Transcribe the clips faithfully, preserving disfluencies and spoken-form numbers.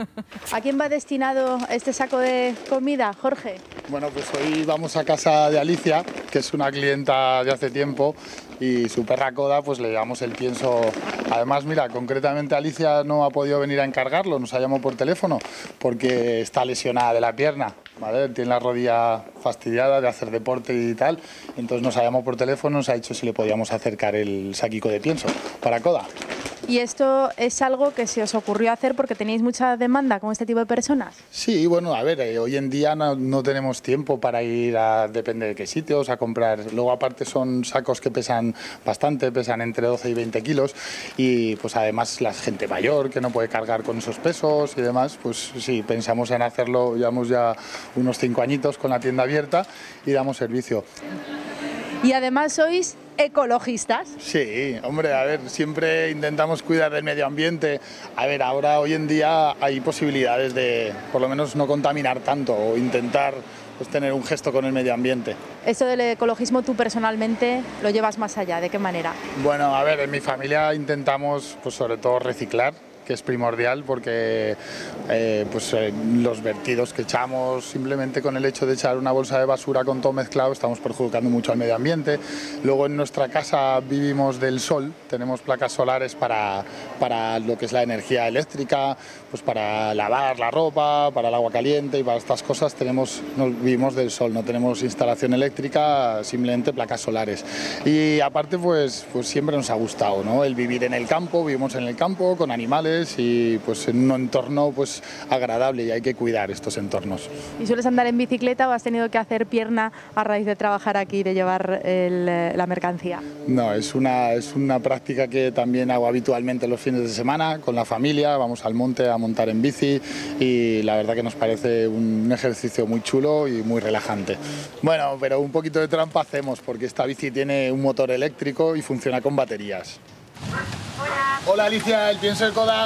¿A quién va destinado este saco de comida, Jorge? Bueno, pues hoy vamos a casa de Alicia, que es una clienta de hace tiempo, y su perra Coda, pues le llevamos el pienso. Además, mira, concretamente Alicia no ha podido venir a encargarlo, nos ha llamado por teléfono, porque está lesionada de la pierna, ¿vale? Tiene la rodilla fastidiada de hacer deporte y tal, entonces nos ha llamado por teléfono, nos ha dicho si le podíamos acercar el saquico de pienso para Coda. ¿Y esto es algo que se os ocurrió hacer porque tenéis mucha demanda con este tipo de personas? Sí, bueno, a ver, eh, hoy en día no, no tenemos tiempo para ir a, depende de qué sitios, a comprar. Luego aparte son sacos que pesan bastante, pesan entre doce y veinte kilos y pues además la gente mayor que no puede cargar con esos pesos y demás, pues sí, pensamos en hacerlo, llevamos ya unos cinco añitos con la tienda abierta y damos servicio. Y además sois ecologistas. Sí, hombre, a ver, siempre intentamos cuidar del medio ambiente. A ver, ahora hoy en día hay posibilidades de, por lo menos, no contaminar tanto o intentar pues, tener un gesto con el medio ambiente. Esto del ecologismo tú personalmente lo llevas más allá, ¿de qué manera? Bueno, a ver, en mi familia intentamos, pues sobre todo reciclar, que es primordial porque eh, pues, eh, los vertidos que echamos, simplemente con el hecho de echar una bolsa de basura con todo mezclado, estamos perjudicando mucho al medio ambiente. Luego en nuestra casa vivimos del sol, tenemos placas solares para, para lo que es la energía eléctrica, pues para lavar la ropa, para el agua caliente y para estas cosas tenemos, nos vivimos del sol, no tenemos instalación eléctrica, simplemente placas solares. Y aparte pues, pues siempre nos ha gustado, ¿no? El vivir en el campo, vivimos en el campo con animales y pues en un entorno pues agradable y hay que cuidar estos entornos. ¿Y sueles andar en bicicleta o has tenido que hacer pierna a raíz de trabajar aquí, de llevar el, la mercancía? No, es una, es una práctica que también hago habitualmente los fines de semana con la familia, vamos al monte a montar en bici y la verdad que nos parece un ejercicio muy chulo y muy relajante. Bueno, pero un poquito de trampa hacemos porque esta bici tiene un motor eléctrico y funciona con baterías. Hola. Hola Alicia, el pienso de Coda.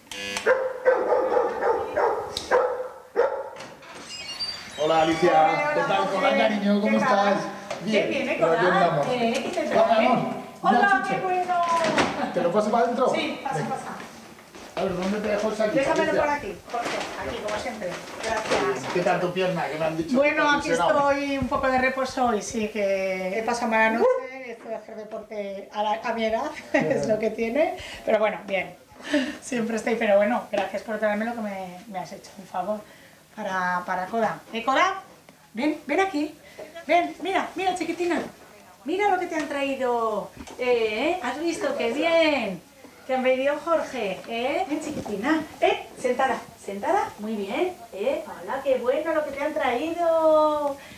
Hola Alicia, hola, ¿qué tal? José. Hola cariño, ¿cómo ¿Qué estás? tal? Bien, Qué bien, ¿eh, por aquí Coda? andamos. Eh, ¿qué te Hola, trae? amor. Hola, Una qué chuche. bueno. ¿Te lo paso para adentro? Sí, pasa, Venga. pasa. A ver, ¿dónde te dejo el saquito? Déjamelo Alicia? por aquí, Jorge, aquí como siempre. Gracias. ¿Qué tal tu pierna? Que me han dicho. Bueno, que aquí te ha funcionado. estoy un poco de reposo y sí que he pasado mala noche, estoy a hacer deporte a, la, a mi edad, es lo que tiene, pero bueno, bien, siempre estoy, pero bueno, gracias por traerme lo que me, me has hecho, un favor, para, para Coda. ¿Eh, Coda? Ven, ven aquí, ven, mira, mira chiquitina, mira lo que te han traído, eh, ¿has visto? ¡Qué bien! Te han pedido Jorge, ¿eh? Ven chiquitina, ¿eh? Sentada, sentada, muy bien, ¿eh? Hola, qué bueno lo que te han traído.